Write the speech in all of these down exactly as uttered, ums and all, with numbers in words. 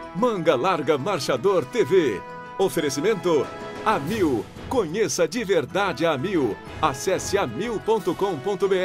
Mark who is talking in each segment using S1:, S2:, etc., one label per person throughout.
S1: Manga Larga Marchador T V. Oferecimento Amil. Conheça de verdade a Amil. Acesse amil ponto com ponto br.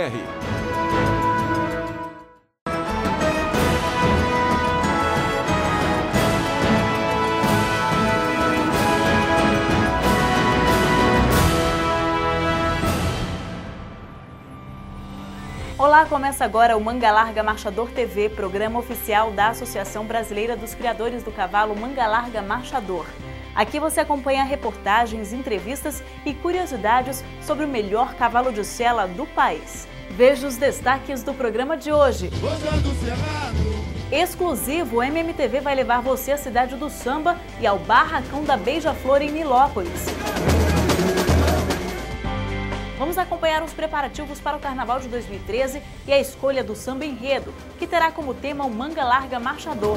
S2: Olá, começa agora o Manga Larga Marchador T V, programa oficial da Associação Brasileira dos Criadores do Cavalo Manga Larga Marchador. Aqui você acompanha reportagens, entrevistas e curiosidades sobre o melhor cavalo de sela do país. Veja os destaques do programa de hoje. Exclusivo, o M M T V vai levar você à cidade do samba e ao barracão da Beija-Flor em Nilópolis. Vamos acompanhar os preparativos para o Carnaval de dois mil e treze e a escolha do samba enredo, que terá como tema o Manga Larga Marchador.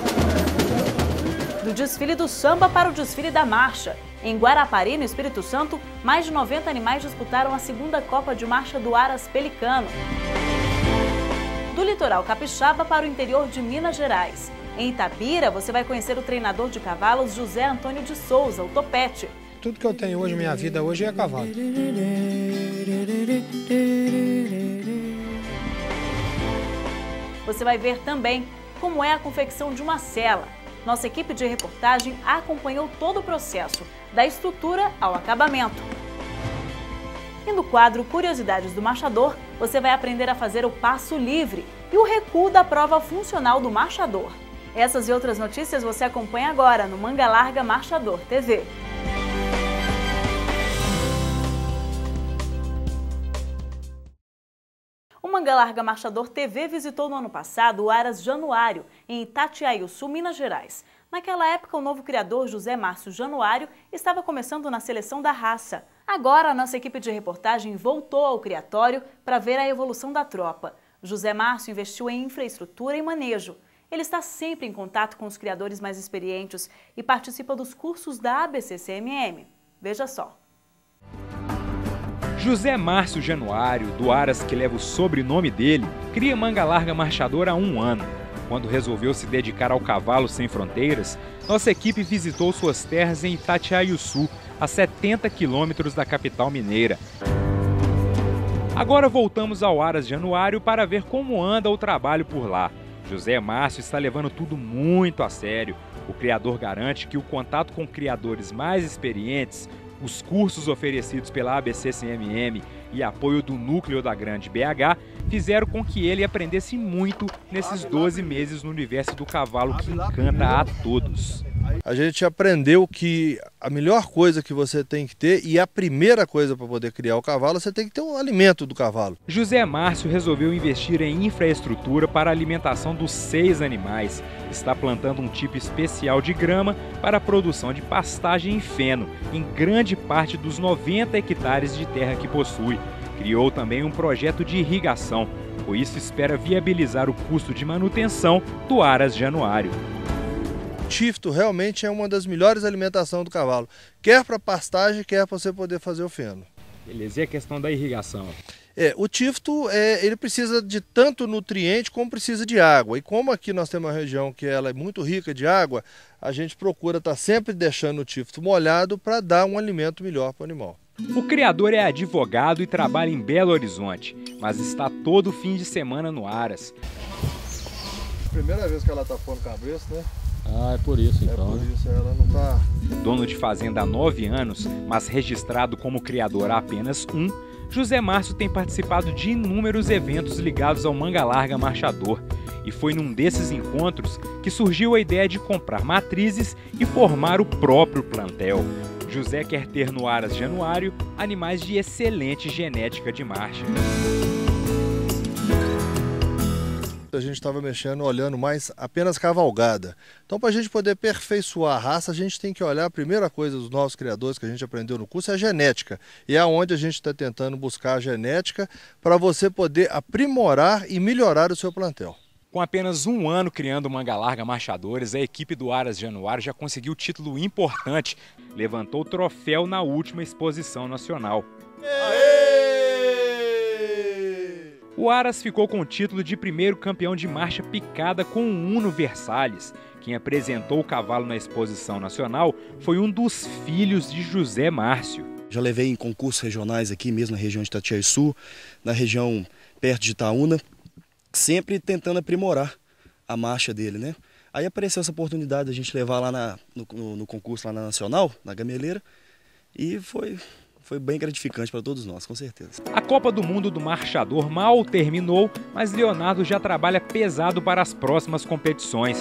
S2: Do desfile do samba para o desfile da marcha. Em Guarapari, no Espírito Santo, mais de noventa animais disputaram a segunda Copa de Marcha do Aras Pelicano. Do litoral capixaba para o interior de Minas Gerais. Em Itabira, você vai conhecer o treinador de cavalos José Antônio de Souza, o Topete.
S3: Tudo que eu tenho hoje, minha vida hoje é cavalo.
S2: Você vai ver também como é a confecção de uma sela. Nossa equipe de reportagem acompanhou todo o processo, da estrutura ao acabamento. E no quadro Curiosidades do Marchador, você vai aprender a fazer o passo livre e o recuo da prova funcional do marchador. Essas e outras notícias você acompanha agora no Manga Larga Marchador T V. O Manga Larga Marchador T V visitou no ano passado o Aras Januário, em Itatiaiuçu, Minas Gerais. Naquela época, o novo criador José Márcio Januário estava começando na seleção da raça. Agora, a nossa equipe de reportagem voltou ao criatório para ver a evolução da tropa. José Márcio investiu em infraestrutura e manejo. Ele está sempre em contato com os criadores mais experientes e participa dos cursos da A B C C M M. Veja só.
S4: José Márcio Januário, do Aras que leva o sobrenome dele, cria Manga Larga Marchador há um ano. Quando resolveu se dedicar ao cavalo sem fronteiras, nossa equipe visitou suas terras em Itatiaiuçu, a setenta quilômetros da capital mineira. Agora voltamos ao Aras Januário para ver como anda o trabalho por lá. José Márcio está levando tudo muito a sério. O criador garante que o contato com criadores mais experientes, os cursos oferecidos pela A B C C M M e apoio do núcleo da Grande B H fizeram com que ele aprendesse muito nesses doze meses no universo do cavalo que encanta a todos.
S5: A gente aprendeu que a melhor coisa que você tem que ter, e a primeira coisa para poder criar o cavalo, você tem que ter o alimento do cavalo.
S4: José Márcio resolveu investir em infraestrutura para a alimentação dos seis animais. Está plantando um tipo especial de grama para a produção de pastagem e feno, em grande parte dos noventa hectares de terra que possui. Criou também um projeto de irrigação, por isso espera viabilizar o custo de manutenção do Aras Januário.
S5: O tifto realmente é uma das melhores alimentações do cavalo, quer para pastagem, quer para você poder fazer o feno.
S4: Beleza, e a questão da irrigação?
S5: É, o tifto é, ele precisa de tanto nutriente como precisa de água. E como aqui nós temos uma região que ela é muito rica de água, a gente procura estar sempre deixando o tifto molhado para dar um alimento melhor para o animal.
S4: O criador é advogado e trabalha em Belo Horizonte, mas está todo fim de semana no Aras.
S5: Primeira vez que ela está pondo cabeça, né?
S6: Ah, é por isso então.
S5: É por isso, ela não tá...
S4: Dono de fazenda há nove anos, mas registrado como criador há apenas um, José Márcio tem participado de inúmeros eventos ligados ao Manga Larga Marchador. E foi num desses encontros que surgiu a ideia de comprar matrizes e formar o próprio plantel. José quer ter no Aras Januário animais de excelente genética de marcha.
S5: A gente estava mexendo, olhando mais apenas cavalgada. Então, para a gente poder aperfeiçoar a raça, a gente tem que olhar, a primeira coisa dos novos criadores que a gente aprendeu no curso é a genética. E é onde a gente está tentando buscar a genética para você poder aprimorar e melhorar o seu plantel.
S4: Com apenas um ano criando Manga Larga Marchadores, a equipe do Aras Januário já conseguiu título importante. Levantou o troféu na última exposição nacional.
S5: Aê!
S4: O Aras ficou com o título de primeiro campeão de marcha picada com o Uno Versalhes. Quem apresentou o cavalo na exposição nacional foi um dos filhos de José Márcio.
S7: Já levei em concursos regionais aqui mesmo na região de Itatiaia-Sul, na região perto de Itaúna, sempre tentando aprimorar a marcha dele, né? Aí apareceu essa oportunidade de a gente levar lá na, no, no, no concurso lá na Nacional, na Gameleira, e foi, foi bem gratificante para todos nós, com certeza.
S4: A Copa do Mundo do Marchador mal terminou, mas Leonardo já trabalha pesado para as próximas competições.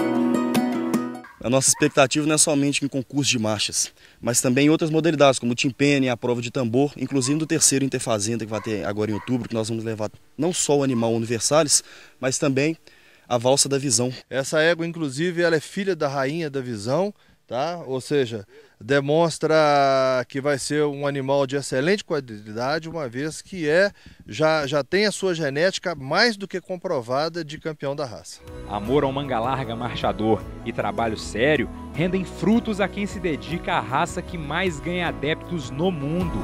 S7: A nossa expectativa não é somente em concurso de marchas, mas também em outras modalidades, como o timpene, a prova de tambor, inclusive do terceiro Interfazenda, que vai ter agora em outubro, que nós vamos levar não só o animal Uno Versalhes, mas também a valsa da Visão.
S5: Essa égua, inclusive, ela é filha da rainha da Visão, tá? Ou seja, demonstra que vai ser um animal de excelente qualidade, uma vez que é, já, já tem a sua genética mais do que comprovada de campeão da raça.
S4: Amor ao manga larga marchador e trabalho sério rendem frutos a quem se dedica à raça que mais ganha adeptos no mundo.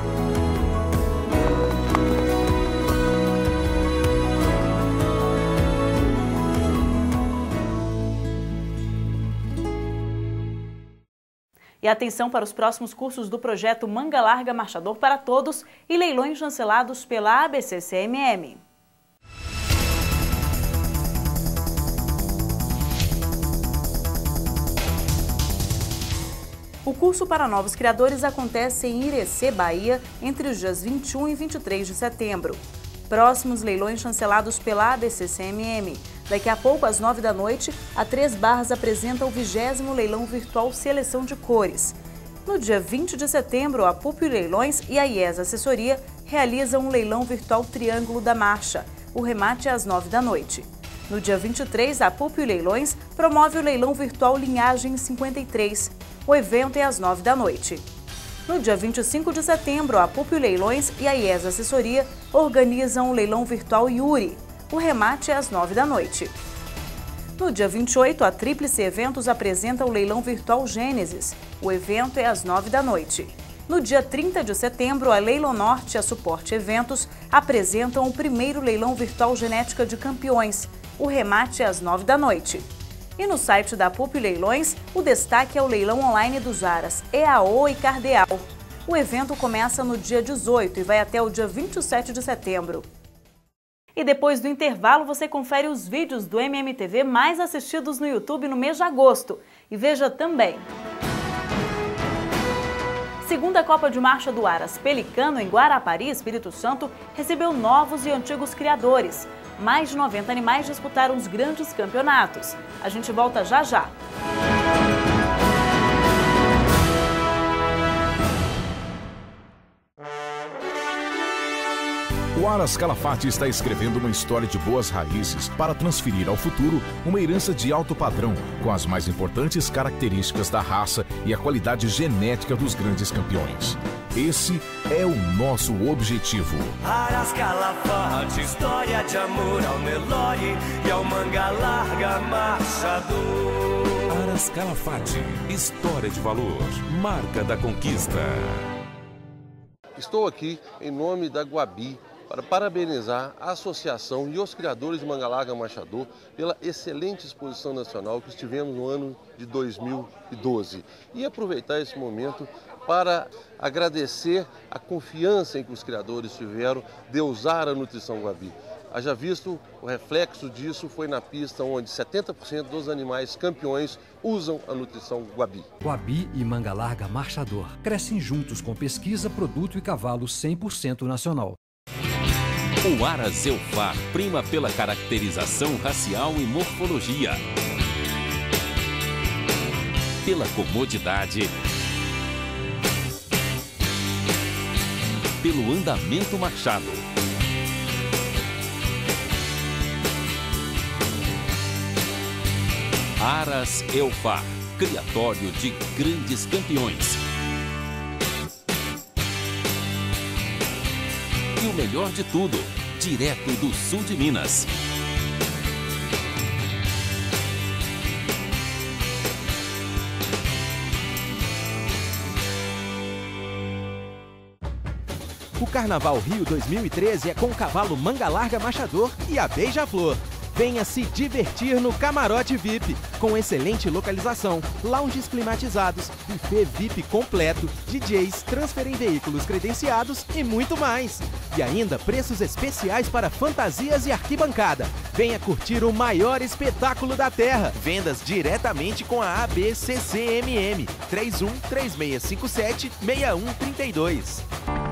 S2: E atenção para os próximos cursos do projeto Manga Larga Marchador para Todos e leilões chancelados pela A B C C M M. O curso para novos criadores acontece em Irecê, Bahia, entre os dias vinte e um e vinte e três de setembro. Próximos leilões chancelados pela A B C C M M. Daqui a pouco, às nove da noite, a Três Barras apresenta o vigésimo leilão virtual Seleção de Cores. No dia vinte de setembro, a Pupi Leilões e a I E S Assessoria realizam um leilão virtual Triângulo da Marcha. O remate é às nove da noite. No dia vinte e três, a Pupi Leilões promove o leilão virtual Linhagem cinquenta e três. O evento é às nove da noite. No dia vinte e cinco de setembro, a Pupi Leilões e a I E S Assessoria organizam o leilão virtual Yuri. O remate é às nove da noite. No dia vinte e oito, a Tríplice Eventos apresenta o leilão virtual Gênesis. O evento é às nove da noite. No dia trinta de setembro, a Leilão Norte e a Suporte Eventos apresentam o primeiro leilão virtual Genética de Campeões. O remate é às nove da noite. E no site da Pupi Leilões, o destaque é o leilão online dos Aras, E A O e Cardeal. O evento começa no dia dezoito e vai até o dia vinte e sete de setembro. E depois do intervalo, você confere os vídeos do M M T V mais assistidos no YouTube no mês de agosto. E veja também. Segunda Copa de Marcha do Aras Pelicano, em Guarapari, Espírito Santo, recebeu novos e antigos criadores. Mais de noventa animais disputaram os grandes campeonatos. A gente volta já já.
S1: O Aras Calafate está escrevendo uma história de boas raízes para transferir ao futuro uma herança de alto padrão, com as mais importantes características da raça e a qualidade genética dos grandes campeões. Esse é o nosso objetivo.
S8: Aras Calafate, história de amor ao Nelore e ao manga larga marchador.
S9: Aras Calafate, história de valor, marca da conquista.
S10: Estou aqui em nome da Guabi para parabenizar a associação e os criadores de manga larga marchador pela excelente exposição nacional que estivemos no ano de dois mil e doze. E aproveitar esse momento para agradecer a confiança em que os criadores tiveram de usar a nutrição Guabi. Haja visto, o reflexo disso foi na pista onde setenta por cento dos animais campeões usam a nutrição Guabi.
S11: Guabi e manga larga marchador crescem juntos com pesquisa, produto e cavalo cem por cento nacional.
S9: O Aras Eufar prima pela caracterização racial e morfologia, pela comodidade, pelo andamento marchado. Aras Eufar, criatório de grandes campeões. E o melhor de tudo, direto do sul de Minas.
S12: O Carnaval Rio dois mil e treze é com o cavalo Manga Larga Marchador e a Beija-Flor. Venha se divertir no Camarote V I P, com excelente localização, lounges climatizados, buffet V I P completo, D Js, transfer em veículos credenciados e muito mais. E ainda preços especiais para fantasias e arquibancada. Venha curtir o maior espetáculo da Terra. Vendas diretamente com a A B C C M M, três um três seis cinco sete, seis um três dois.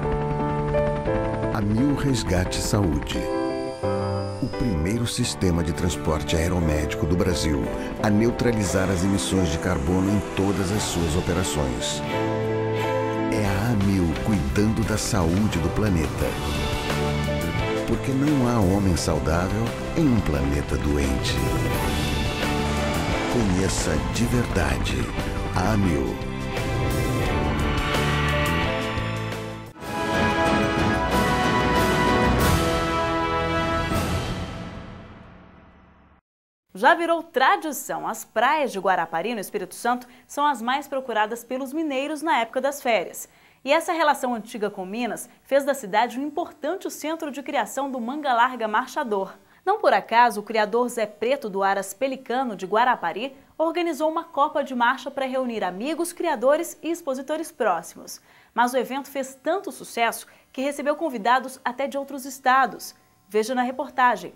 S13: Amil Resgate Saúde. O primeiro sistema de transporte aeromédico do Brasil a neutralizar as emissões de carbono em todas as suas operações. É a Amil cuidando da saúde do planeta. Porque não há homem saudável em um planeta doente. Conheça de verdade a Amil.
S2: Já virou tradição, as praias de Guarapari, no Espírito Santo, são as mais procuradas pelos mineiros na época das férias. E essa relação antiga com Minas fez da cidade um importante centro de criação do Manga Larga Marchador. Não por acaso, o criador Zé Preto do Aras Pelicano de Guarapari organizou uma copa de marcha para reunir amigos, criadores e expositores próximos. Mas o evento fez tanto sucesso que recebeu convidados até de outros estados. Veja na reportagem.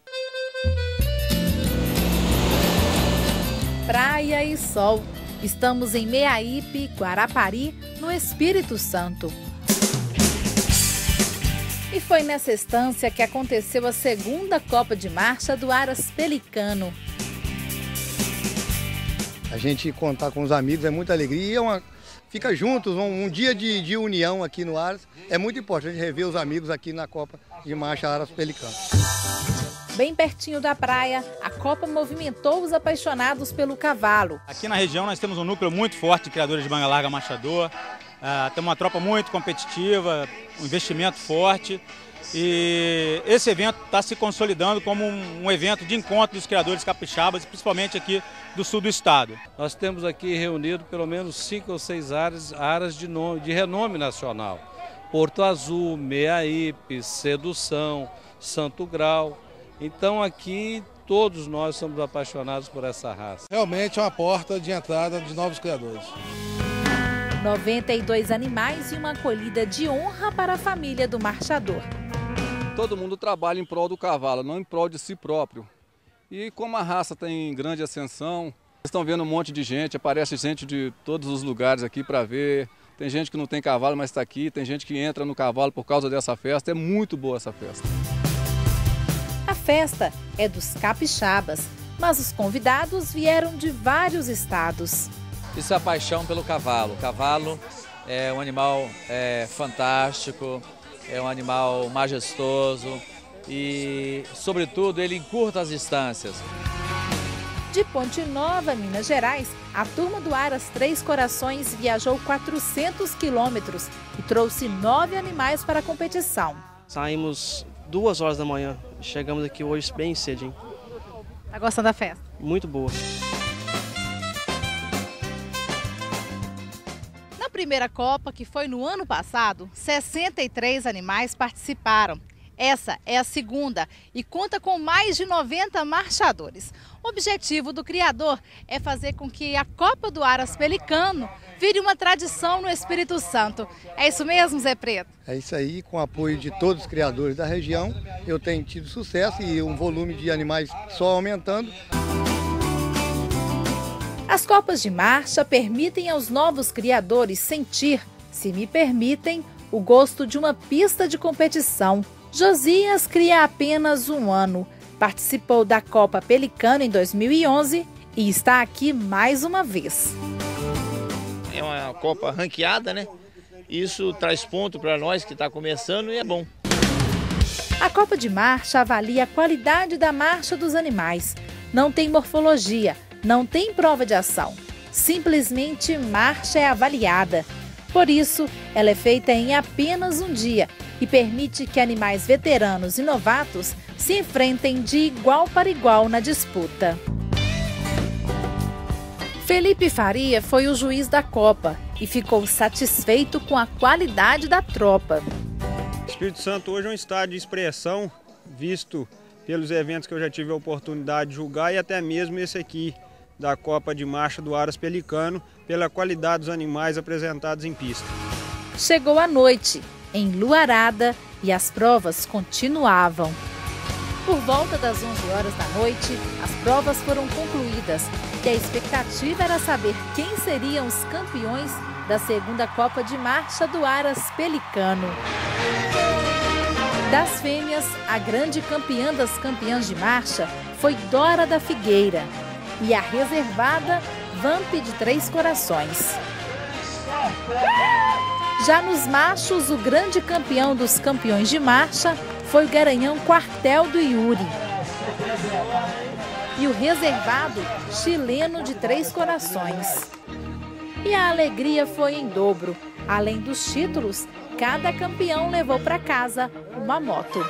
S14: Praia e sol. Estamos em Meaípe, Guarapari, no Espírito Santo. E foi nessa estância que aconteceu a segunda Copa de Marcha do Aras Pelicano.
S15: A gente contar com os amigos é muita alegria e é uma... fica juntos, um, um dia de, de união aqui no Aras. É muito importante rever os amigos aqui na Copa de Marcha Aras Pelicano.
S14: Bem pertinho da praia, a Copa movimentou os apaixonados pelo cavalo.
S16: Aqui na região nós temos um núcleo muito forte de criadores de Manga Larga Marchador. Uh, temos uma tropa muito competitiva, um investimento forte. E esse evento está se consolidando como um, um evento de encontro dos criadores capixabas, principalmente aqui do sul do estado.
S17: Nós temos aqui reunido pelo menos cinco ou seis áreas, áreas de, nome, de renome nacional. Porto Azul, Meaípe, Sedução, Santo Grau. Então aqui todos nós somos apaixonados por essa raça.
S5: Realmente é uma porta de entrada de novos criadores.
S14: noventa e dois animais e uma acolhida de honra para a família do marchador.
S18: Todo mundo trabalha em prol do cavalo, não em prol de si próprio. E como a raça tem grande ascensão, vocês estão vendo um monte de gente, aparece gente de todos os lugares aqui para ver. Tem gente que não tem cavalo, mas está aqui, tem gente que entra no cavalo por causa dessa festa. É muito boa essa festa.
S14: A festa é dos capixabas, mas os convidados vieram de vários estados.
S19: Isso é a paixão pelo cavalo. O cavalo é um animal é, fantástico, é um animal majestoso e, sobretudo, ele encurta as distâncias.
S14: De Ponte Nova, Minas Gerais, a turma do Aras Três Corações viajou quatrocentos quilômetros e trouxe nove animais para a competição.
S20: Saímos duas horas da manhã, chegamos aqui hoje bem cedo, hein?
S14: Tá gostando da festa?
S20: Muito boa.
S14: Na primeira Copa, que foi no ano passado, sessenta e três animais participaram. Essa é a segunda e conta com mais de noventa marchadores. O objetivo do criador é fazer com que a Copa do Aras Pelicano vire uma tradição no Espírito Santo. É isso mesmo, Zé Preto?
S15: É isso aí, com o apoio de todos os criadores da região, eu tenho tido sucesso e um volume de animais só aumentando.
S14: As Copas de Marcha permitem aos novos criadores sentir, se me permitem, o gosto de uma pista de competição. Josias cria apenas um ano, participou da Copa Pelicano em dois mil e onze e está aqui mais uma vez.
S21: É uma Copa ranqueada, né? Isso traz ponto para nós que está começando e é bom.
S14: A Copa de Marcha avalia a qualidade da marcha dos animais. Não tem morfologia, não tem prova de ação. Simplesmente marcha é avaliada. Por isso, ela é feita em apenas um dia e permite que animais veteranos e novatos se enfrentem de igual para igual na disputa. Felipe Faria foi o juiz da Copa e ficou satisfeito com a qualidade da tropa.
S3: Espírito Santo hoje é um estado de expressão, visto pelos eventos que eu já tive a oportunidade de julgar e até mesmo esse aqui da Copa de Marcha do Aras Pelicano, pela qualidade dos animais apresentados em pista.
S14: Chegou a noite, enluarada, e as provas continuavam. Por volta das onze horas da noite, as provas foram concluídas e a expectativa era saber quem seriam os campeões da segunda Copa de Marcha do Aras Pelicano. Das fêmeas, a grande campeã das campeãs de marcha foi Dora da Figueira e a reservada Vamp de Três Corações. Já nos machos, o grande campeão dos campeões de marcha foi o Garanhão Quartel do Yuri. E o reservado Chileno de Três Corações. E a alegria foi em dobro. Além dos títulos, cada campeão levou para casa uma moto.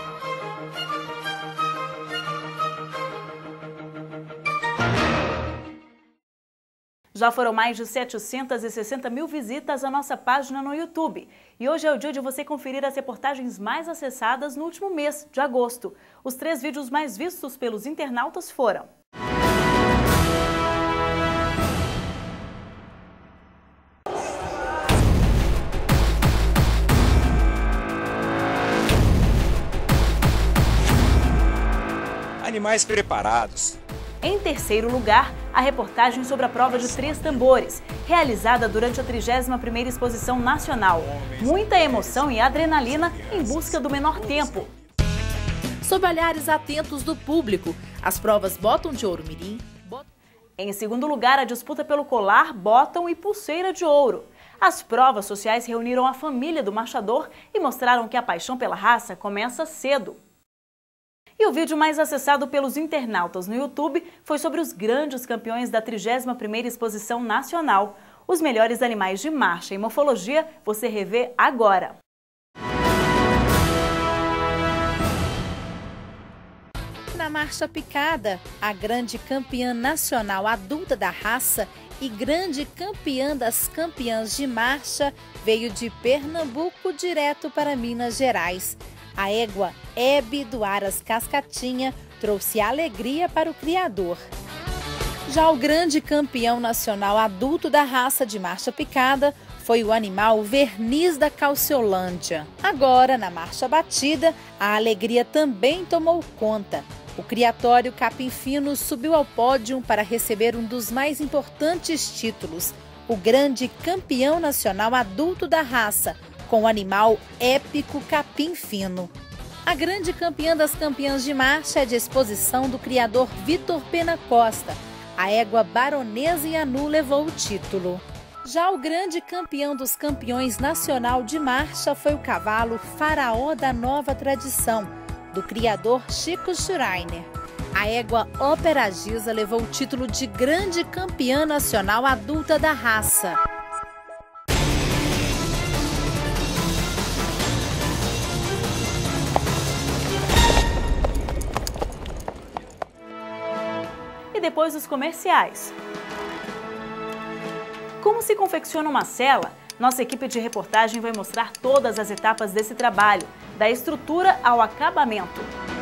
S2: Já foram mais de setecentas e sessenta mil visitas à nossa página no YouTube. E hoje é o dia de você conferir as reportagens mais acessadas no último mês, de agosto. Os três vídeos mais vistos pelos internautas foram:
S4: Animais preparados.
S2: Em terceiro lugar, a reportagem sobre a prova de três tambores, realizada durante a trigésima primeira Exposição Nacional. Muita emoção e adrenalina em busca do menor tempo.
S14: Sob olhares atentos do público, as provas Bottom de Ouro Mirim.
S2: Em segundo lugar, a disputa pelo colar, bottom e pulseira de ouro. As provas sociais reuniram a família do marchador e mostraram que a paixão pela raça começa cedo. E o vídeo mais acessado pelos internautas no YouTube foi sobre os grandes campeões da trigésima primeira Exposição Nacional. Os melhores animais de marcha e morfologia você revê agora.
S14: Na marcha picada, a grande campeã nacional adulta da raça e grande campeã das campeãs de marcha veio de Pernambuco direto para Minas Gerais. A égua Hebe do Aras Cascatinha trouxe alegria para o criador. Já o grande campeão nacional adulto da raça de marcha picada foi o animal Verniz da Calciolândia. Agora, na marcha batida, a alegria também tomou conta. O criatório Capim Fino subiu ao pódio para receber um dos mais importantes títulos, o grande campeão nacional adulto da raça, com o animal épico Capim Fino. A grande campeã das campeãs de marcha é de exposição do criador Vitor Pena Costa. A égua Baronesa Yanu levou o título. Já o grande campeão dos campeões nacional de marcha foi o cavalo Faraó da Nova Tradição, do criador Chico Schreiner. A égua Ópera Giza levou o título de grande campeã nacional adulta da raça.
S2: E depois os comerciais. Como se confecciona uma sela? Nossa equipe de reportagem vai mostrar todas as etapas desse trabalho, da estrutura ao acabamento.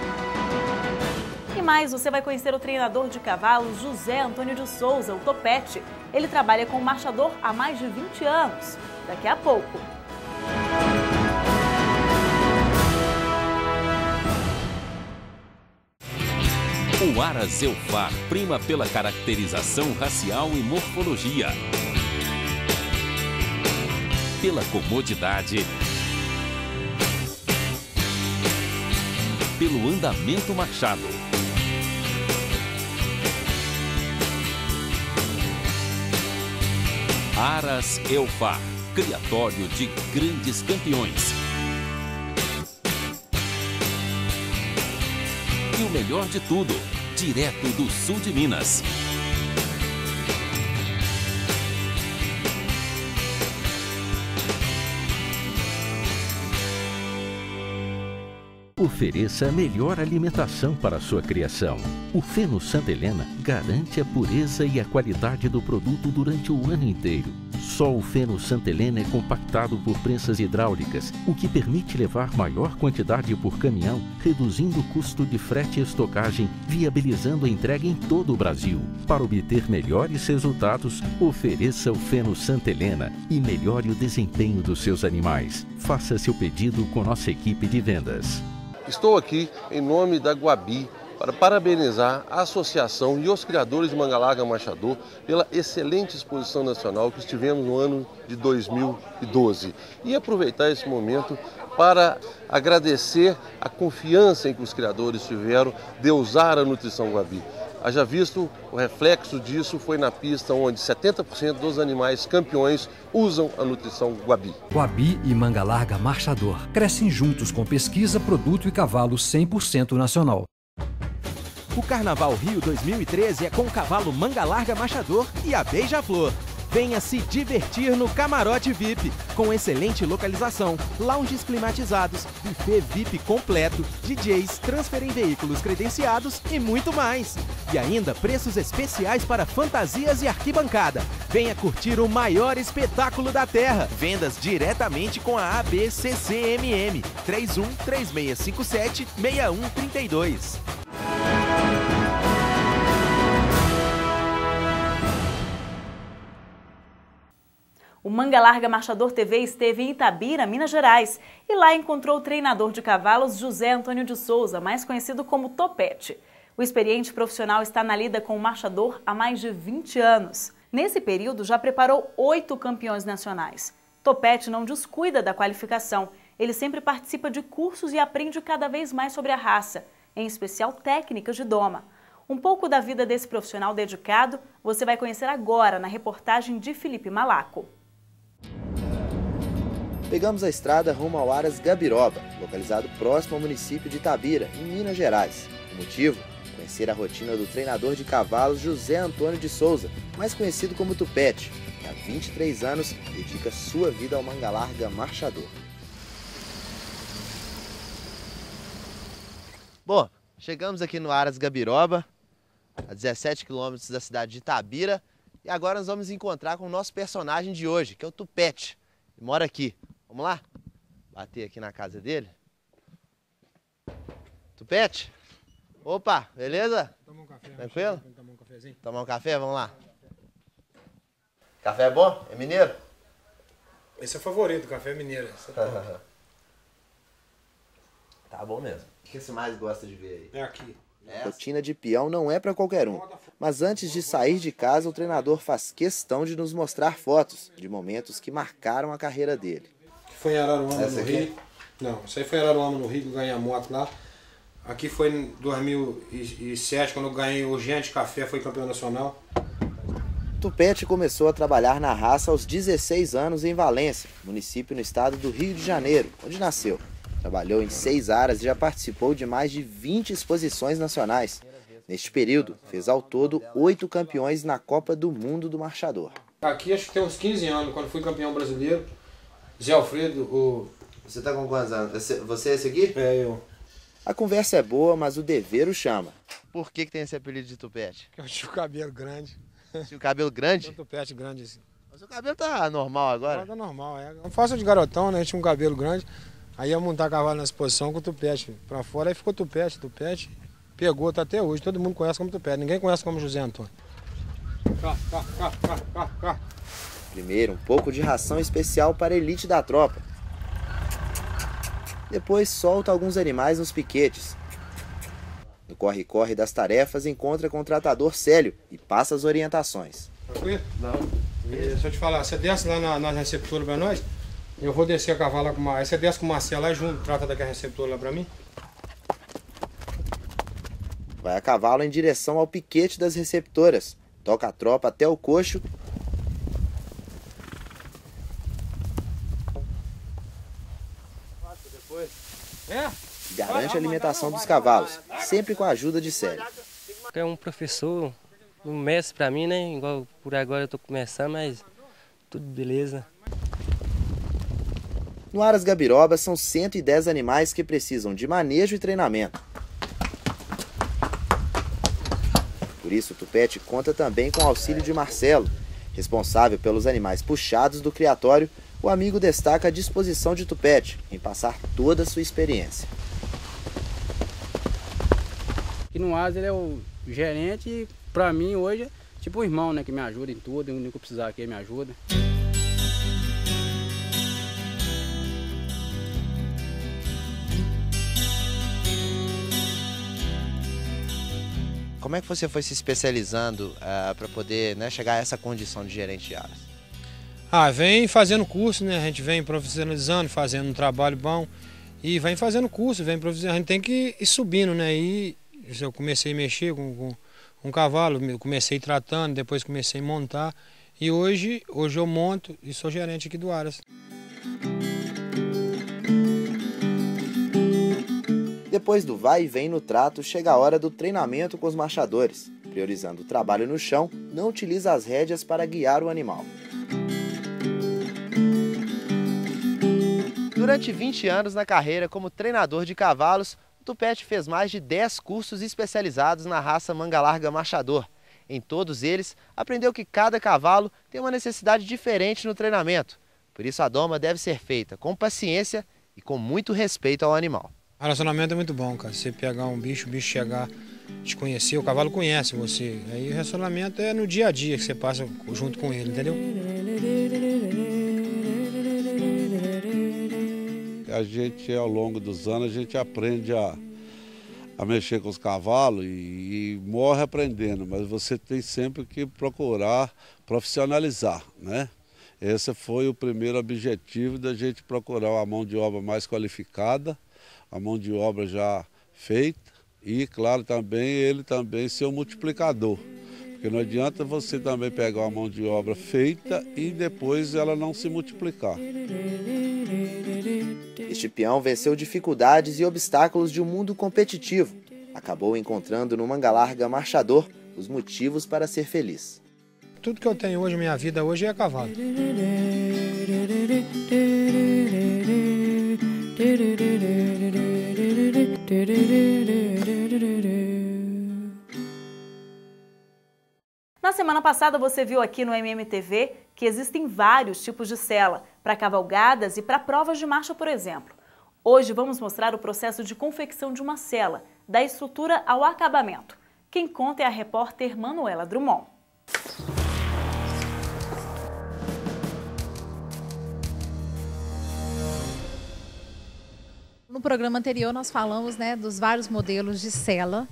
S2: E mais, você vai conhecer o treinador de cavalos José Antônio de Souza, o Topete. Ele trabalha com o marchador há mais de vinte anos. Daqui a pouco.
S9: O Aras Eufar prima pela caracterização racial e morfologia, pela comodidade, pelo andamento marchado. Aras Eufar, criatório de grandes campeões. E o melhor de tudo, direto do sul de Minas.
S22: Ofereça a melhor alimentação para a sua criação. O Feno Santa Helena garante a pureza e a qualidade do produto durante o ano inteiro. Só o feno Santa Helena é compactado por prensas hidráulicas, o que permite levar maior quantidade por caminhão, reduzindo o custo de frete e estocagem, viabilizando a entrega em todo o Brasil. Para obter melhores resultados, ofereça o feno Santa Helena e melhore o desempenho dos seus animais. Faça seu pedido com nossa equipe de vendas.
S10: Estou aqui em nome da Guabi para parabenizar a associação e os criadores de manga larga Marchador pela excelente exposição nacional que estivemos no ano de dois mil e doze. E aproveitar esse momento para agradecer a confiança em que os criadores tiveram de usar a nutrição Guabi. Haja visto, o reflexo disso foi na pista onde setenta por cento dos animais campeões usam a nutrição Guabi.
S11: Guabi e manga larga Marchador crescem juntos com pesquisa, produto e cavalo cem por cento nacional.
S12: O Carnaval Rio dois mil e treze é com o cavalo manga larga Marchador e a Beija-Flor. Venha se divertir no Camarote V I P, com excelente localização, lounges climatizados, buffet V I P completo, D Js, transfer em veículos credenciados e muito mais. E ainda preços especiais para fantasias e arquibancada. Venha curtir o maior espetáculo da Terra. Vendas diretamente com a A B C C M M, três um três seis cinco sete seis um três dois.
S2: O Manga Larga Marchador T V esteve em Itabira, Minas Gerais, e lá encontrou o treinador de cavalos José Antônio de Souza, mais conhecido como Topete. O experiente profissional está na lida com o marchador há mais de vinte anos. Nesse período, já preparou oito campeões nacionais. Topete não descuida da qualificação. Ele sempre participa de cursos e aprende cada vez mais sobre a raça, em especial técnicas de doma. Um pouco da vida desse profissional dedicado você vai conhecer agora na reportagem de Felipe Malaco.
S6: Pegamos a estrada rumo ao Aras Gabiroba, localizado próximo ao município de Itabira, em Minas Gerais. O motivo? Conhecer a rotina do treinador de cavalos José Antônio de Souza, mais conhecido como Tupete, que há vinte e três anos dedica sua vida ao manga larga Marchador. Bom, chegamos aqui no Aras Gabiroba, a dezessete quilômetros da cidade de Itabira, e agora nós vamos encontrar com o nosso personagem de hoje, que é o Tupete. Ele mora aqui. Vamos lá? Bater aqui na casa dele. Tupete? Opa, beleza?
S7: Tomar um café.
S6: Tranquilo?
S7: Tomar um cafezinho.
S6: Tomar um café? Vamos lá. Café é bom? É mineiro?
S7: Esse é o favorito, café mineiro.
S6: Tá, tá bom mesmo. O que você mais gosta de ver aí?
S7: É aqui.
S6: A rotina de peão não é para qualquer um, mas antes de sair de casa o treinador faz questão de nos mostrar fotos de momentos que marcaram a carreira dele.
S7: Foi em Araruama,
S6: Essa
S7: no
S6: aqui?
S7: Rio. Não, isso aí foi em Araruama, no Rio, que eu ganhei a moto lá. Aqui foi em dois mil e sete, quando eu ganhei o Gente Café, foi campeão nacional.
S6: Tupete começou a trabalhar na raça aos dezesseis anos em Valência, município no estado do Rio de Janeiro, onde nasceu. Trabalhou em seis aras e já participou de mais de vinte exposições nacionais. Neste período, fez ao todo oito campeões na Copa do Mundo do Marchador.
S7: Aqui acho que tem uns quinze anos, quando fui campeão brasileiro. Zé Alfredo, o...
S6: Você está com quantos anos? Você é esse aqui?
S7: É, eu.
S6: A conversa é boa, mas o dever o chama. Por que, que tem esse apelido de Tupete?
S7: Eu tinha o cabelo grande.
S6: Tinha o cabelo grande?
S7: Tinha um tupete grande assim.
S6: Mas o cabelo tá normal agora?
S7: Agora tá normal, é. Eu faço de garotão, né? Tinha um cabelo grande. Aí ia montar cavalo na exposição com o Tupete pra fora, aí ficou Tupete, Tupete. Pegou, tá até hoje. Todo mundo conhece como Tupete, ninguém conhece como José Antônio. Cá, cá, cá, cá, cá, cá.
S6: Primeiro, um pouco de ração especial para a elite da tropa. Depois, solta alguns animais nos piquetes. No corre-corre das tarefas, encontra com o tratador Célio e passa as orientações.
S7: Tranquilo? Não. E, deixa eu te falar, você desce lá na, na receptora pra nós, eu vou descer a cavalo com uma... Aí você desce com o Marcelo lá junto, trata daquela receptora lá pra mim.
S6: Vai a cavalo em direção ao piquete das receptoras. Toca a tropa até o coxo.
S7: É?
S6: Garante a alimentação dos cavalos, sempre com a ajuda de Célio.
S23: É um professor, um mestre pra mim, né? Igual por agora eu tô começando, mas tudo beleza.
S6: No Aras Gabiroba são cento e dez animais que precisam de manejo e treinamento. Por isso o Tupete conta também com o auxílio de Marcelo, Responsável pelos animais puxados do criatório, o amigo destaca a disposição de Tupete em passar toda a sua experiência.
S1: E no Aras ele é o gerente e para mim hoje é tipo um irmão, né, que me ajuda em tudo, o que eu precisar aqui ele me ajuda.
S6: Como é que você foi se especializando uh, para poder, né, chegar a essa condição de gerente de aras?
S7: Ah, vem fazendo curso, né? A gente vem profissionalizando, fazendo um trabalho bom e vem fazendo curso, vem profissionalizando. A gente tem que ir subindo, né? E eu comecei a mexer com, com um cavalo, comecei tratando, depois comecei a montar e hoje, hoje eu monto e sou gerente aqui do Aras.
S6: Depois do vai e vem no trato, chega a hora do treinamento com os marchadores. Priorizando o trabalho no chão, não utiliza as rédeas para guiar o animal. Durante vinte anos na carreira como treinador de cavalos, o Tupete fez mais de dez cursos especializados na raça manga larga marchador. Em todos eles, aprendeu que cada cavalo tem uma necessidade diferente no treinamento. Por isso a doma deve ser feita com paciência e com muito respeito ao animal.
S7: O relacionamento é muito bom, cara. Você pegar um bicho, o bicho chegar, te conhecer, o cavalo conhece você. Aí o relacionamento é no dia a dia que você passa junto com ele, entendeu?
S8: A gente, ao longo dos anos, a gente aprende a, a mexer com os cavalos e, e morre aprendendo, mas você tem sempre que procurar profissionalizar, né? Esse foi o primeiro objetivo da gente procurar uma mão de obra mais qualificada, a mão de obra já feita e, claro, também ele também ser um multiplicador. Porque não adianta você também pegar uma mão de obra feita e depois ela não se multiplicar.
S6: Este peão venceu dificuldades e obstáculos de um mundo competitivo. Acabou encontrando no manga larga marchador os motivos para ser feliz.
S7: Tudo que eu tenho hoje, minha vida hoje é cavalo.
S2: Na semana passada você viu aqui no M M T V que existem vários tipos de sela, para cavalgadas e para provas de marcha, por exemplo. Hoje vamos mostrar o processo de confecção de uma sela, da estrutura ao acabamento. Quem conta é a repórter Manuela Drummond.
S14: No programa anterior nós falamos, né, dos vários modelos de sela.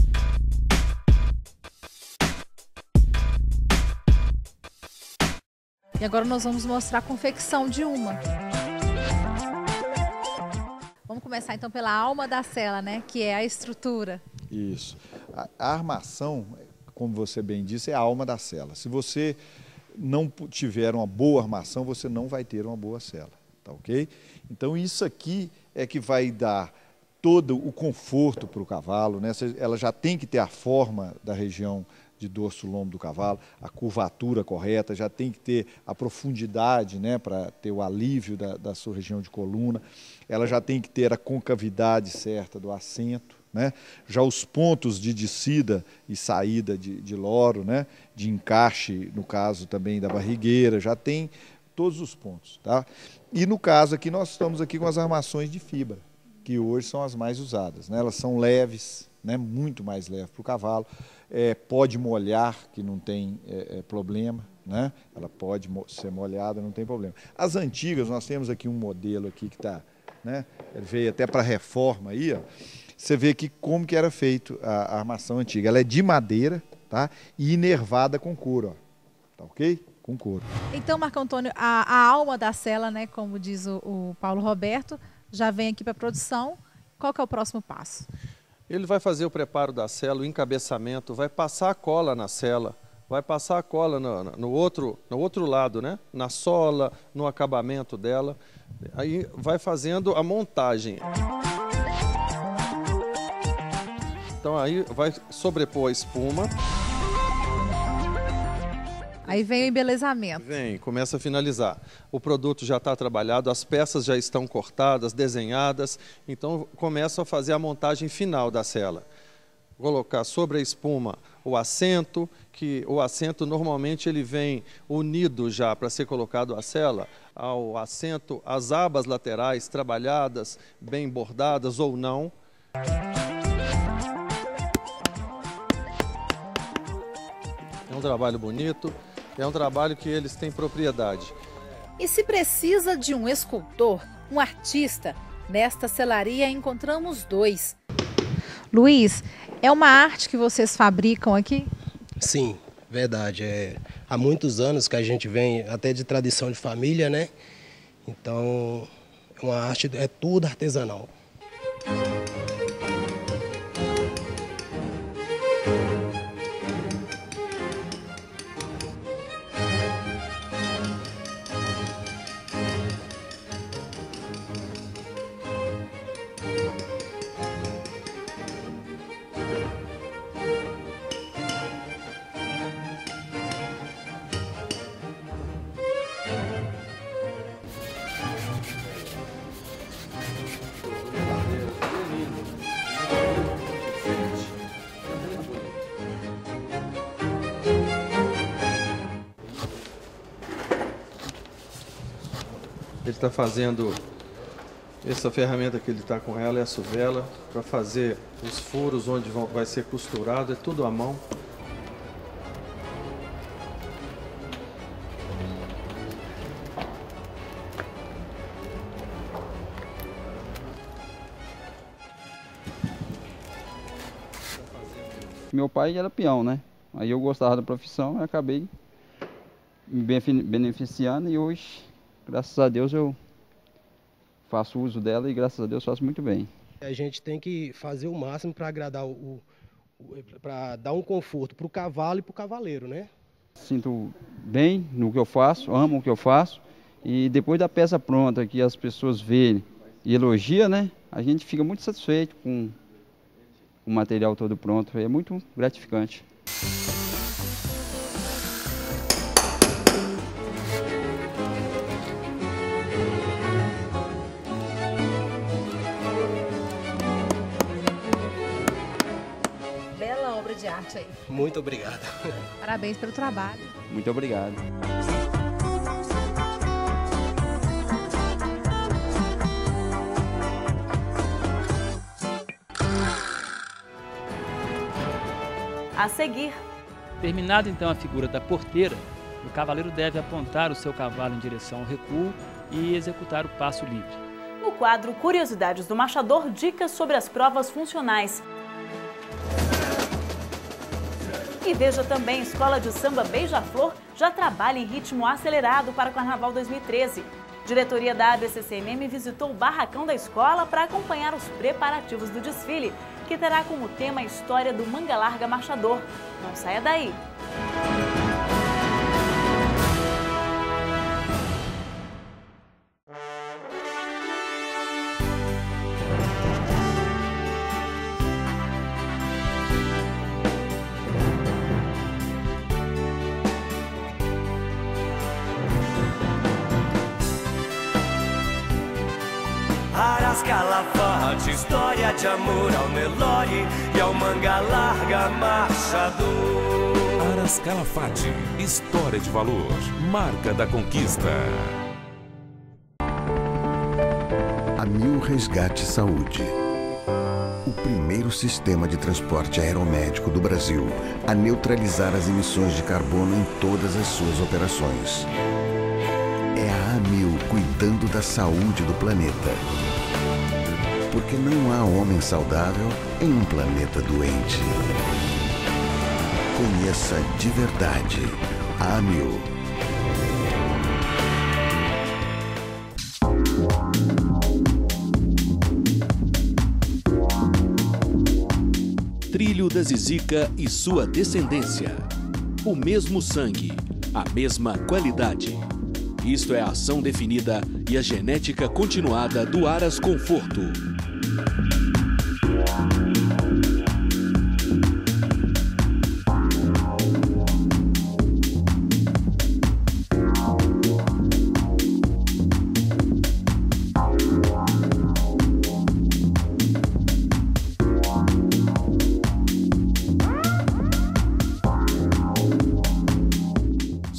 S14: E agora nós vamos mostrar a confecção de uma. Vamos começar então pela alma da sela, né, que é a estrutura.
S13: Isso. A, a armação, como você bem disse, é a alma da sela. Se você não tiver uma boa armação, você não vai ter uma boa sela, tá ok? Então isso aqui é que vai dar todo o conforto para o cavalo, né? Ela já tem que ter a forma da região de dorso lombo do cavalo, a curvatura correta, já tem que ter a profundidade, né, para ter o alívio da, da sua região de coluna, ela já tem que ter a concavidade certa do assento, né? Já os pontos de descida e saída de, de loro, né, de encaixe, no caso também da barrigueira, já tem todos os pontos, tá? E no caso aqui nós estamos aqui com as armações de fibra, que hoje são as mais usadas, né? Elas são leves, né? Muito mais leves para o cavalo, é, pode molhar, que não tem é, é, problema, né? Ela pode mo ser molhada, não tem problema. As antigas, nós temos aqui um modelo aqui que está, né? Ele veio até para reforma aí, ó. Você vê aqui como que era feito a, a armação antiga. Ela é de madeira, tá? E inervada com couro, ó. Tá ok? Com couro.
S14: Então, Marco Antônio, a, a alma da sela, né, como diz o, o Paulo Roberto, já vem aqui para a produção. Qual que é o próximo passo?
S18: Ele vai fazer o preparo da sela, o encabeçamento, vai passar a cola na sela, vai passar a cola no, no, outro, no outro lado, né? Na sola, no acabamento dela. Aí vai fazendo a montagem. Então aí vai sobrepor a espuma.
S14: Aí vem o embelezamento.
S18: Vem, começa a finalizar. O produto já está trabalhado, as peças já estão cortadas, desenhadas, então começa a fazer a montagem final da sela. Colocar sobre a espuma
S5: o assento, que o assento normalmente ele vem unido já para ser colocado a sela ao assento, as abas laterais trabalhadas, bem bordadas ou não. É um trabalho bonito, é um trabalho que eles têm propriedade.
S14: E se precisa de um escultor, um artista, nesta selaria encontramos dois. Luiz, é uma arte que vocês fabricam aqui?
S16: Sim, verdade. É, há muitos anos que a gente vem até de tradição de família, né? Então, é uma arte, é tudo artesanal.
S5: Ele está fazendo, essa ferramenta que ele está com ela é a suvela, para fazer os furos onde vão, vai ser costurado, é tudo à mão.
S1: Meu pai era peão, né? Aí eu gostava da profissão e acabei me beneficiando e hoje, graças a Deus, eu faço uso dela e graças a Deus faço muito bem.
S16: A gente tem que fazer o máximo para agradar, o, o para dar um conforto para o cavalo e para o cavaleiro, né?
S1: Sinto bem no que eu faço, amo o que eu faço e depois da peça pronta que as pessoas veem e elogiam, né? A gente fica muito satisfeito com o material todo pronto, é muito gratificante.
S14: Bela obra de arte aí.
S16: Muito obrigado.
S14: Parabéns pelo trabalho.
S1: Muito obrigado.
S2: A seguir.
S17: Terminada então a figura da porteira, o cavaleiro deve apontar o seu cavalo em direção ao recuo e executar o passo livre.
S2: No quadro Curiosidades do Marchador, dicas sobre as provas funcionais. E veja também, Escola de Samba Beija-Flor já trabalha em ritmo acelerado para o Carnaval dois mil e treze. Diretoria da A B C C M M visitou o barracão da escola para acompanhar os preparativos do desfile, que terá como tema a história do Manga Larga Marchador. Não saia daí!
S24: Aras Calafate, história de amor ao Nelore e ao Manga Larga Marchador.
S9: Aras Calafate, história de valor, marca da conquista.
S25: Amil Resgate Saúde. O primeiro sistema de transporte aeromédico do Brasil a neutralizar as emissões de carbono em todas as suas operações. É a Amil cuidando da saúde do planeta. Porque não há homem saudável em um planeta doente. Conheça de verdade a Amil.
S26: Trilho da Zizica e sua descendência. O mesmo sangue, a mesma qualidade. Isto é a ação definida e a genética continuada do Aras Conforto.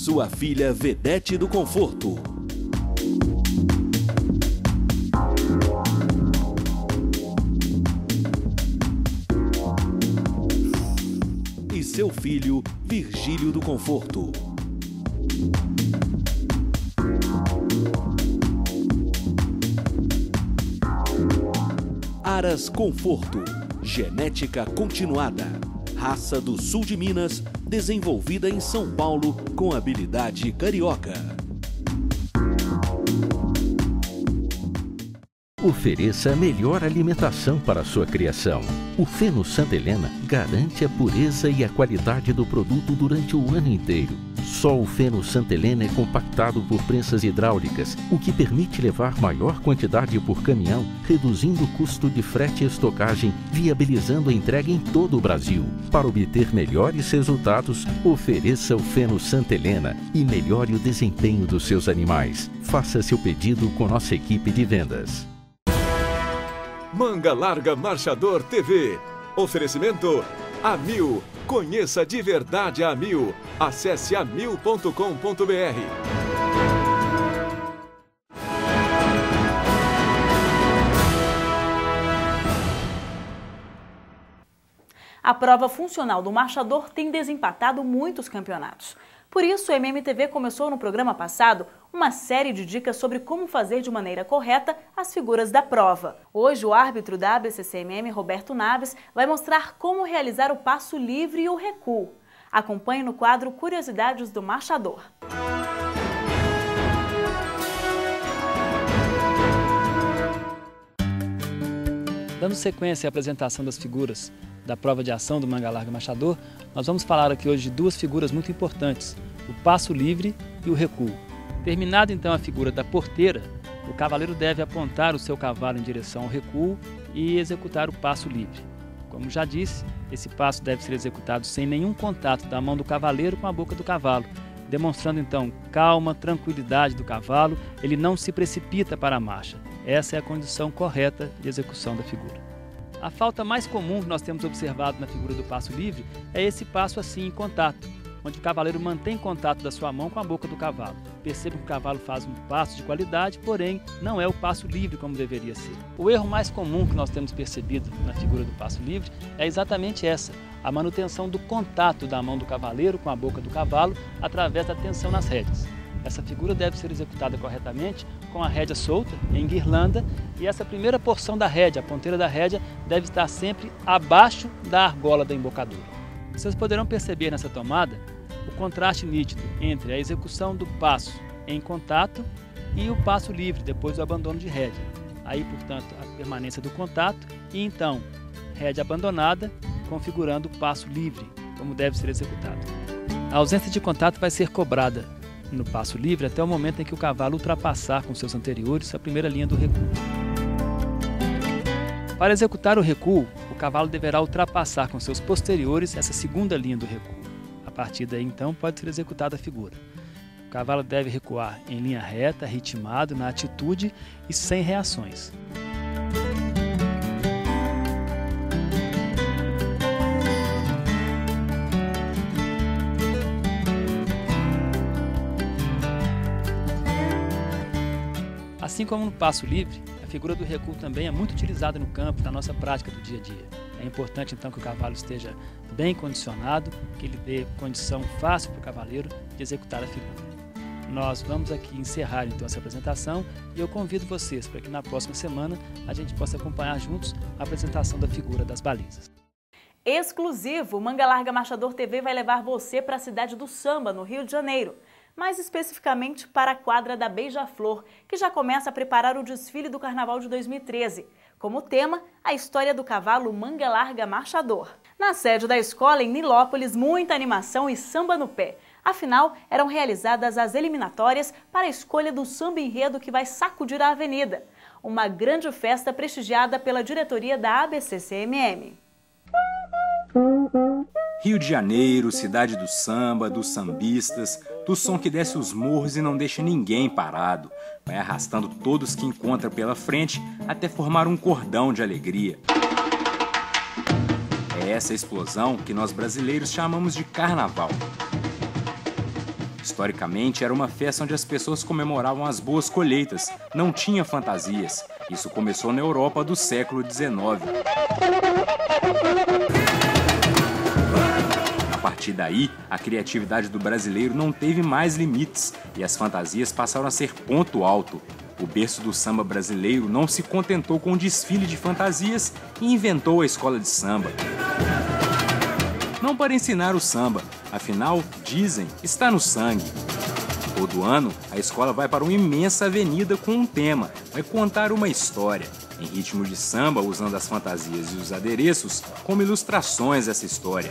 S26: sua filha vedete do conforto. E seu filho, Virgílio do Conforto. Aras Conforto, genética continuada, raça do sul de Minas, desenvolvida em São Paulo com habilidade carioca.
S22: Ofereça a melhor alimentação para a sua criação. O Feno Santa Helena garante a pureza e a qualidade do produto durante o ano inteiro. Só o Feno Santa Helena é compactado por prensas hidráulicas, o que permite levar maior quantidade por caminhão, reduzindo o custo de frete e estocagem, viabilizando a entrega em todo o Brasil. Para obter melhores resultados, ofereça o Feno Santa Helena e melhore o desempenho dos seus animais. Faça seu pedido com nossa equipe de vendas.
S3: Manga Larga Marchador T V. Oferecimento Amil. Conheça de verdade a Amil. Acesse amil ponto com ponto br.
S2: A prova funcional do marchador tem desempatado muitos campeonatos. Por isso, o M M T V começou no programa passado uma série de dicas sobre como fazer de maneira correta as figuras da prova. Hoje, o árbitro da A B C C M M, Roberto Naves, vai mostrar como realizar o passo livre e o recuo. Acompanhe no quadro Curiosidades do Marchador.
S17: Dando sequência à apresentação das figuras da prova de ação do Manga Larga Marchador, nós vamos falar aqui hoje de duas figuras muito importantes, o passo livre e o recuo. Terminada então a figura da porteira, o cavaleiro deve apontar o seu cavalo em direção ao recuo e executar o passo livre. Como já disse, esse passo deve ser executado sem nenhum contato da mão do cavaleiro com a boca do cavalo, demonstrando então calma, tranquilidade do cavalo, ele não se precipita para a marcha. Essa é a condição correta de execução da figura. A falta mais comum que nós temos observado na figura do passo livre é esse passo assim em contato, onde o cavaleiro mantém contato da sua mão com a boca do cavalo. Perceba que o cavalo faz um passo de qualidade, porém não é o passo livre como deveria ser. O erro mais comum que nós temos percebido na figura do passo livre é exatamente essa, a manutenção do contato da mão do cavaleiro com a boca do cavalo através da tensão nas rédeas. Essa figura deve ser executada corretamente com a rédea solta, em guirlanda, e essa primeira porção da rédea, a ponteira da rédea, deve estar sempre abaixo da argola da embocadura. Vocês poderão perceber nessa tomada o contraste nítido entre a execução do passo em contato e o passo livre depois do abandono de rédea. Aí, portanto, a permanência do contato e então rédea abandonada, configurando o passo livre, como deve ser executado. A ausência de contato vai ser cobrada no passo livre até o momento em que o cavalo ultrapassar com seus anteriores a primeira linha do recuo. Para executar o recuo, o cavalo deverá ultrapassar com seus posteriores essa segunda linha do recuo. A partir daí, então, pode ser executada a figura. O cavalo deve recuar em linha reta, ritmado, na atitude e sem reações. Assim como no passo livre, a figura do recuo também é muito utilizada no campo, na nossa prática do dia a dia. É importante então que o cavalo esteja bem condicionado, que ele dê condição fácil para o cavaleiro de executar a figura. Nós vamos aqui encerrar então essa apresentação e eu convido vocês para que na próxima semana a gente possa acompanhar juntos a apresentação da figura das balizas.
S2: Exclusivo, o Manga Larga Marchador T V vai levar você para a cidade do samba, no Rio de Janeiro. Mais especificamente para a quadra da Beija-Flor, que já começa a preparar o desfile do Carnaval de dois mil e treze. Como tema, a história do cavalo Manga Larga Marchador. Na sede da escola, em Nilópolis, muita animação e samba no pé. Afinal, eram realizadas as eliminatórias para a escolha do samba enredo que vai sacudir a avenida. Uma grande festa prestigiada pela diretoria da A B C C M M.
S4: Rio de Janeiro, cidade do samba, dos sambistas, do som que desce os morros e não deixa ninguém parado. Vai arrastando todos que encontra pela frente até formar um cordão de alegria. É essa explosão que nós brasileiros chamamos de carnaval. Historicamente, era uma festa onde as pessoas comemoravam as boas colheitas, não tinha fantasias. Isso começou na Europa do século dezenove. A partir daí, a criatividade do brasileiro não teve mais limites e as fantasias passaram a ser ponto alto. O berço do samba brasileiro não se contentou com um desfile de fantasias e inventou a escola de samba. Não para ensinar o samba, afinal, dizem, está no sangue. Todo ano, a escola vai para uma imensa avenida com um tema, vai contar uma história, em ritmo de samba, usando as fantasias e os adereços como ilustrações dessa história.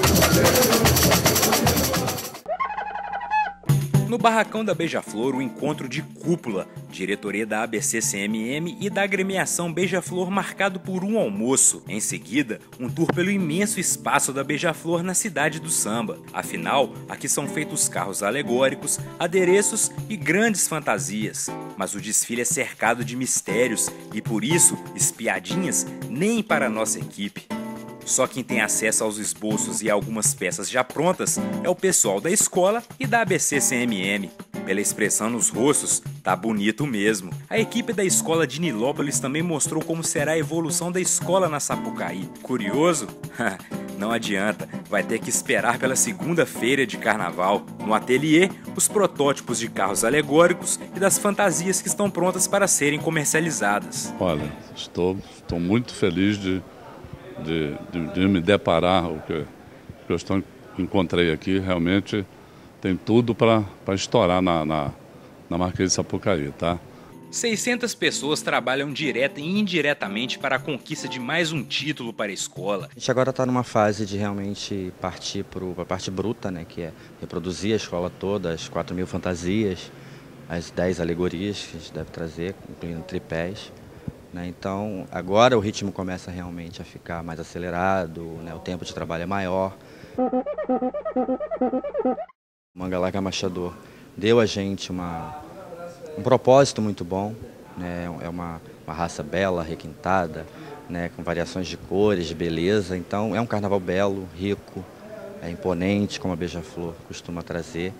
S4: No barracão da Beija-Flor, o encontro de cúpula, diretoria da A B C C M M e da agremiação Beija-Flor marcado por um almoço. Em seguida, um tour pelo imenso espaço da Beija-Flor na cidade do samba. Afinal, aqui são feitos carros alegóricos, adereços e grandes fantasias. Mas o desfile é cercado de mistérios e, por isso, espiadinhas nem para a nossa equipe. Só quem tem acesso aos esboços e algumas peças já prontas é o pessoal da escola e da A B C C M M. Pela expressão nos rostos, tá bonito mesmo. A equipe da escola de Nilópolis também mostrou como será a evolução da escola na Sapucaí. Curioso? Não adianta, vai ter que esperar pela segunda-feira de carnaval. No ateliê, os protótipos de carros alegóricos e das fantasias que estão prontas para serem comercializadas.
S8: Olha, estou, estou muito feliz de... De, de, de me deparar o que, que eu estou, encontrei aqui, realmente tem tudo para estourar na, na, na Marquês de Sapucaí, tá?
S4: seiscentas pessoas trabalham direta e indiretamente para a conquista de mais um título para a escola.
S10: A gente agora está numa fase de realmente partir para a parte bruta, né, que é reproduzir a escola toda, as quatro mil fantasias, as dez alegorias que a gente deve trazer, incluindo tripés. Então, agora o ritmo começa realmente a ficar mais acelerado, né? O tempo de trabalho é maior. O Manga Larga Machador deu a gente uma, um propósito muito bom, né? É uma, uma raça bela, requintada, né? Com variações de cores, de beleza. Então, é um carnaval belo, rico, é imponente, como a Beija-Flor costuma trazer.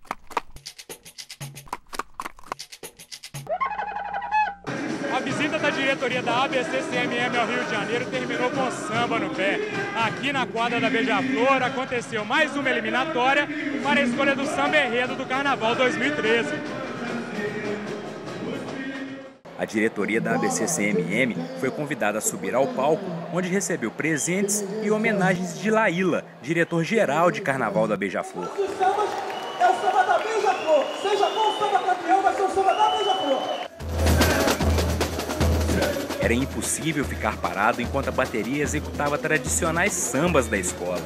S11: A visita da diretoria da A B C C M M ao Rio de Janeiro terminou com samba no pé. Aqui na quadra da Beija-Flor aconteceu mais uma eliminatória para a escolha do samba enredo do Carnaval dois mil e treze.
S4: A diretoria da A B C C M M foi convidada a subir ao palco, onde recebeu presentes e homenagens de Laíla, diretor-geral de Carnaval da Beija-Flor.
S15: O samba é o samba da Beija-Flor. Seja qual o samba campeão, vai ser o samba da Beija-Flor.
S4: Era impossível ficar parado enquanto a bateria executava tradicionais sambas da escola.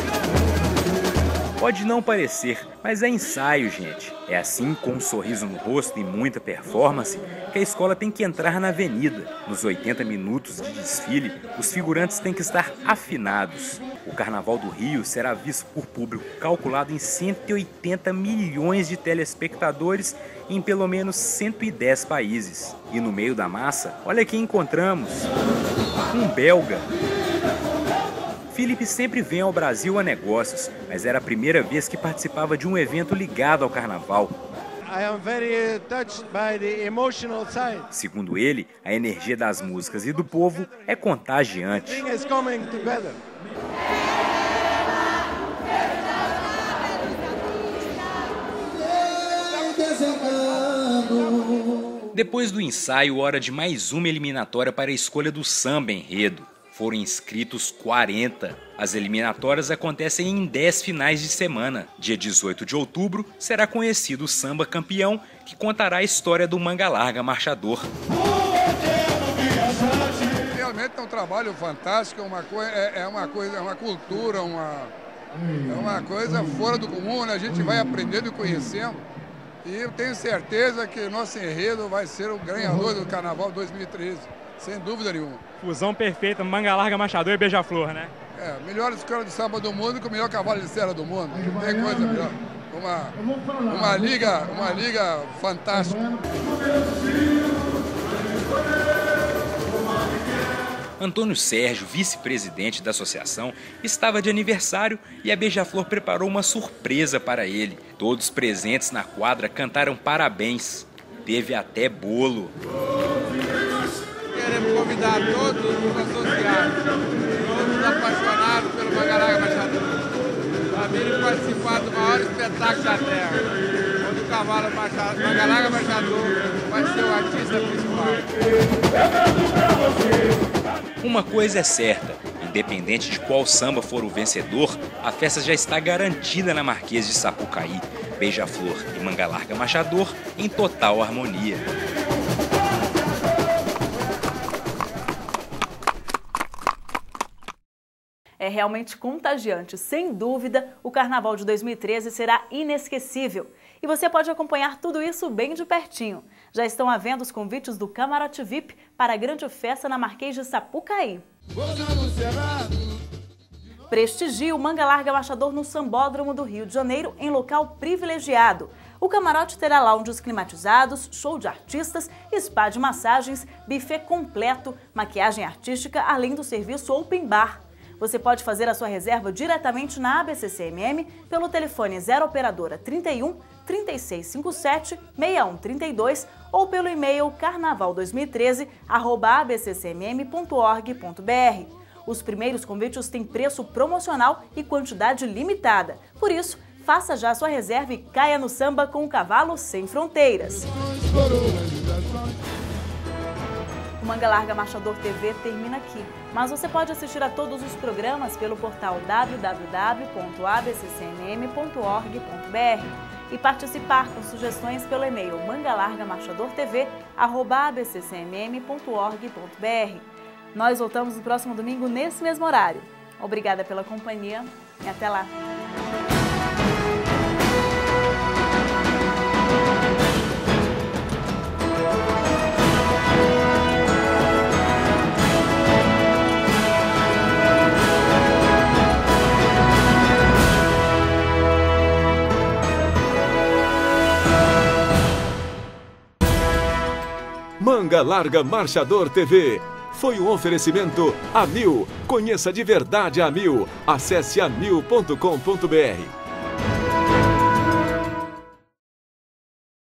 S4: Pode não parecer, mas é ensaio, gente. É assim, com um sorriso no rosto e muita performance, que a escola tem que entrar na avenida. Nos oitenta minutos de desfile, os figurantes têm que estar afinados. O Carnaval do Rio será visto por público calculado em cento e oitenta milhões de telespectadores em pelo menos cento e dez países. E no meio da massa, olha quem encontramos. Um belga. Felipe sempre vem ao Brasil a negócios, mas era a primeira vez que participava de um evento ligado ao carnaval.
S19: I am very touched by the emotional side.
S4: Segundo ele, a energia das músicas e do povo é contagiante.
S19: Everything is coming together.
S4: Depois do ensaio, hora de mais uma eliminatória para a escolha do samba enredo. Foram inscritos quarenta. As eliminatórias acontecem em dez finais de semana. Dia dezoito de outubro será conhecido o samba campeão, que contará a história do Manga Larga Marchador.
S20: Realmente é um trabalho fantástico, uma coisa, é, é uma coisa, é uma cultura, uma, é uma coisa fora do comum, né? A gente vai aprendendo e conhecendo. E eu tenho certeza que o nosso enredo vai ser o ganhador do Carnaval dois mil e treze. Sem dúvida nenhuma.
S11: Fusão perfeita, Manga Larga Machador e Beija-Flor, né?
S20: É, melhor escola de samba do mundo com o melhor cavalo de cera do mundo. Não tem coisa melhor. Uma, uma, liga, uma liga fantástica.
S4: Antônio Sérgio, vice-presidente da associação, estava de aniversário e a Beija-Flor preparou uma surpresa para ele. Todos presentes na quadra cantaram parabéns. Teve até bolo.
S20: Queremos convidar todos os associados, todos apaixonados pelo Mangalarga Machador, a virem participar do maior espetáculo da Terra, onde o cavalo Machado, Mangalarga Machador vai ser o artista principal.
S4: Uma coisa é certa, independente de qual samba for o vencedor, a festa já está garantida na Marquês de Sapucaí. Beija-Flor e Mangalarga Machador em total harmonia.
S2: É realmente contagiante, sem dúvida, o Carnaval de dois mil e treze será inesquecível. E você pode acompanhar tudo isso bem de pertinho. Já estão à venda os convites do Camarote V I P para a grande festa na Marquês de Sapucaí. Prestigie o Mangalarga Machador no Sambódromo do Rio de Janeiro, em local privilegiado. O camarote terá lounges climatizados, show de artistas, spa de massagens, buffet completo, maquiagem artística, além do serviço open bar. Você pode fazer a sua reserva diretamente na A B C C M M pelo telefone zero operadora trinta e um, trinta e seis cinquenta e sete, sessenta e um trinta e dois ou pelo e-mail carnaval dois mil e treze arroba a b c c m m ponto org ponto b r. Os primeiros convites têm preço promocional e quantidade limitada. Por isso, faça já a sua reserva e caia no samba com o cavalo sem fronteiras. O Mangalarga Machador T V termina aqui, mas você pode assistir a todos os programas pelo portal w w w ponto a b c c m m ponto org ponto b r e participar com sugestões pelo e-mail mangalarga machador t v arroba a b c c m m ponto org ponto b r. Nós voltamos no próximo domingo nesse mesmo horário. Obrigada pela companhia e até lá!
S3: Mangalarga Machador T V. Foi um oferecimento Amil. Conheça de verdade a Amil. Acesse amil ponto com ponto b r.